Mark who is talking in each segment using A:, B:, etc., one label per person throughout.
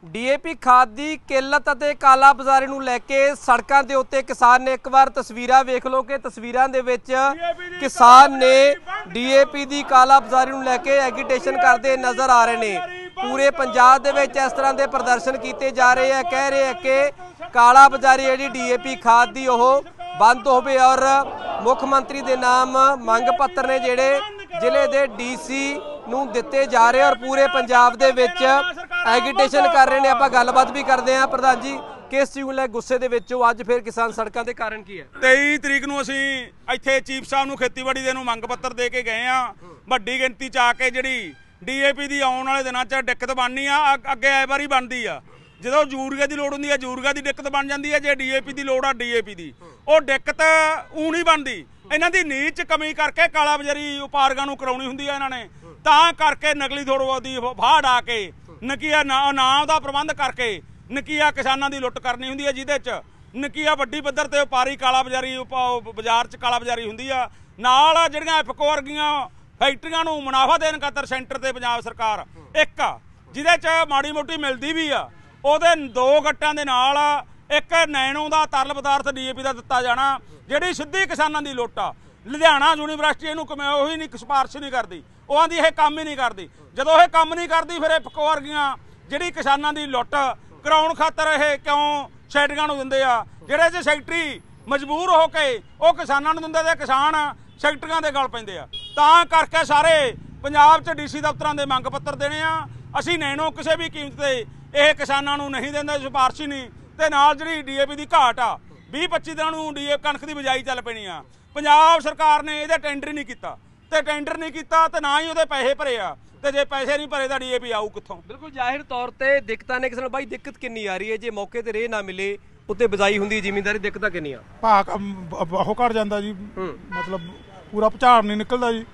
A: DAP ਖਾਦ ਦੀ ਕਿੱਲਤ ਅਤੇ ਕਾਲਾ ਬਾਜ਼ਾਰੀ ਨੂੰ ਲੈ ਕੇ ਸੜਕਾਂ ਦੇ ਉੱਤੇ ਕਿਸਾਨ ਨੇ ਇੱਕ ਵਾਰ ਤਸਵੀਰਾਂ ਵੇਖ ਲਓ ਕਿ ਤਸਵੀਰਾਂ ਦੇ ਵਿੱਚ ਕਿਸਾਨ ਨੇ ਡੀਏਪੀ ਦੀ ਕਾਲਾ ਬਾਜ਼ਾਰੀ ਨੂੰ ਲੈ ਕੇ ਐਗੀਟੇਸ਼ਨ ਕਰਦੇ ਨਜ਼ਰ ਆ ਰਹੇ ਨੇ। पूरे पंजाब दे विच इस तरह के प्रदर्शन किए जा रहे हैं, कह रहे हैं कि काला बाजारी जी डीएपी खाद की वो बंद होवे और मुख्यमंत्री के नाम मंग पत्र ने जिहड़े जिले के DC नूं दिते जा रहे और पूरे पंजाब दे विच एगिटेशन कर रहे हैं। आपां गलबात भी करते हैं। प्रधान जी किस चीज़ लै गुस्से दे विच अज फिर किसान सड़कों के कारण की है?
B: 23 तरीक नूं असीं इत्थे चीफ साहब नूं खेतीबाड़ी दे नूं मंग पत्र दे के गए हाँ। वड्डी गिनती च आके जिहड़ी DAP की आने वाले दिनों च दिक्कत बननी आ, अगे ए बारी बनती आ। जो यूरिया की लोड़ होंगी है यूरिया की दिक्कत बन जाती है, जो DAP की लोड़ आ DAP की वो दिक्कत ऊ नहीं बनती। इन्हां दी नीच च कमी करके काला बाजारी व्यापारियों नूं कराउणी हुंदी है। इन्हां ने तां करके नकली थोड़ी बहुती फाड़ आके नकीया नाम का प्रबंध करके नकीया किसानों की लुੱਟ करनी हुंदी है, जिहदे च नकीया वड्डी पद्धर ते व्यापारी काला बाजारी बाजार च काला बाजारी हुंदी आ। नाल जिहड़ियां इफको वर्गियां फैक्ट्रियां नूं मुनाफा देने खातर सेंटर ते पंजाब सरकार एक जिहदे च माड़ी मोटी मिलती भी आ, उहदे 2 गट्टां दे नाल एक नैनो दा तरल पदार्थ DAP दा दित्ता जाना, जिहड़ी सिद्धी किसानां दी लुੱਟ आ। लुधियाना यूनीवर्सिटी इहनूं ओही नहीं सिफारिश नहीं करती, वो आंदी इह काम ही नहीं करती। जदों इह काम नहीं करती फिर इफको वर्गियां जिहड़ी किसानां दी लुੱਟ कराउण खातर इह क्यों सैकटरियां नूं दिंदे आ, जिहड़े च सैकटरी मजबूर हो के वो किसानां नूं दिंदे ते किसान सैकटरियां दे गल पैंदे आ। तां करके सारे पंजाब च DC दफ्तरां दे मंग पत्र देने आ। असीं नैनो किसी भी कीमत ते इह किसानां नूं नहीं दिंदे, सिफारिश ही नहीं। ते नाल जिहड़ी DAP दी घाट आ 20-25 दिनां नूं DAP कणक दी बिजाई चल पैणी आ। पंजाब सरकार ने इहदा टेंडर नहीं कीता ते टेंडर नहीं कीता ते ना ही उहदे पैसे भरे आ, ते जे पैसे नहीं भरे तां DAP आऊ कित्थों? बिल्कुल जाहिर तौर ते दिक्कतां ने। किसान भाई दिक्कत किन्नी आ रही है? जे मौके ते रेह ना मिले उत्ते बिजाई हुंदी जिमींदारी दिक्कतां किन्नी आ?
C: भाग बहुत घट जाता जी, मतलब पूरा झाड़ नहीं निकलता जी,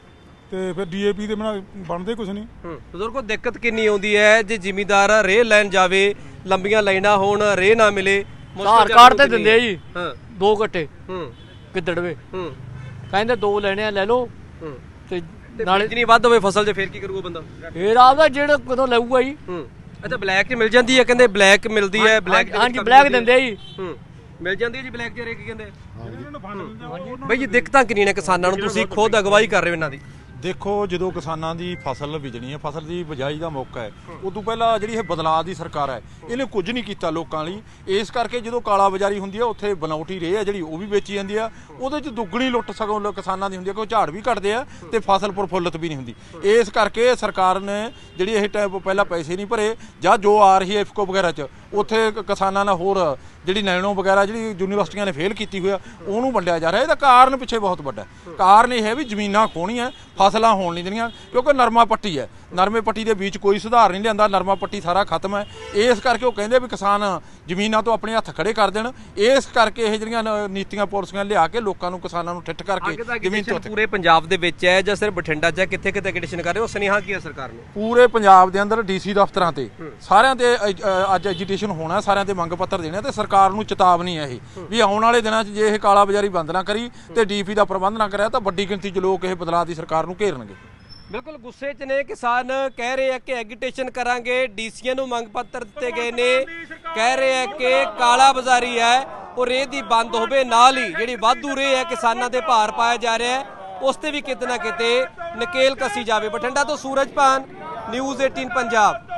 C: तो फिर DAP के बिना बनते कुछ नहीं।
A: बजुर्गो दिक्कत किन्नी आउंदी है जे जिमींदार रेह लैन जावे, लंबियां लाइनां होण, रेह ना मिले?
D: आधार कार्ड ते दिंदे जी 2 गट्टे गिद्दड़वे, कहंदे 2 लेने ले लो ते
A: नाले जिन्नी वध होवे फसल च फिर की करूगा बंदा?
D: फिर आपदा जेड़ा कदों लऊगा जी।
A: अच्छा ब्लैक च मिल जाती है, कहंदे ब्लैक मिलती है? ब्लैक
D: हां जी ब्लैक दिंदे जी,
A: मिल जाती है जी ब्लैक च। की कहंदे भाई जी दिक्कतां किन्नी ने किसानां नूं? तुसीं खुद अगवाई कर रहे हो इन्हां दी।
C: देखो जो किसानों की फसल बिजनी है, फसल की बिजाई का मौका है, उदों पहला जी बदलाव की सरकार है इन्हें कुछ नहीं किया लोगों लई। इस करके जो काला बाजारी होंगी है उत्थे बनावटी रेह है जी वो भी बेची जाती है, वो दुगनी लुੱਟ सगों किसानों की होंगी है, कोई झाड़ भी घटते हैं तो फसल प्रफुल्लित भी नहीं होंगी। इस करके सरकार ने जी पहला पैसे नहीं भरे ਜਾਂ जो आ रही है इफको वगैरह च उत्थे किसानों ने होर जी नैनो वगैरह जी यूनीवर्सिटियां ने फेल की हुई है उन्होंने वंडिया जा रहा है। कारण पिछे बहुत बड़ा कारण यह है भी जमीनां खोहणियां फसलां होण नहीं देणियां, क्योंकि नरमा पट्टी है, नरमे पट्टी के बीच कोई सुधार नहीं लिआंदा, नरमा पट्टी सारा खत्म है। इस करके वो कहंदे भी किसान जमीनां तो अपने हत्थ खड़े कर देण। इस करके ये जिहड़ियां नीतियां पॉलिसियां लिया के लोकां नूं किसानां नूं ठिठ करके जमीन तो पूरे
A: पंजाब दे विच है जां सिर्फ बठिंडा च किथे किथे एगिटेशन कर रहे हो? सुनेहा की है सरकार ने?
C: पूरे पंजाब दे अंदर DC दफ्तरां ते सारियां ते अज एजिटेशन होना, सारियां ते मंग पत्र देने ते सरकार नूं चेतावनी है भी आउण वाले दिनां च जे इह काला बाजारी बंद ना करी ते DAP दा प्रबंध ना करिया तां वड्डी गिणती च लोक इह बदलाव दी सरकार नूं घेरनगे।
A: बिल्कुल गुस्से च ने किसान, कह रहे हैं कि एगिटेशन करांगे, DCआं नूं मंग पत्र दिते गए ने, कह रहे हैं कि काला बाजारी है और रेह दी बंद होवे, नाल ही जिहड़ी वाधू रेह है किसानां ते भार पाया जा रहा है उस ते भी किते ना किते नकेल कसी जावे। बठिंडा तो सूरजपान, न्यूज़ 18 पंजाब।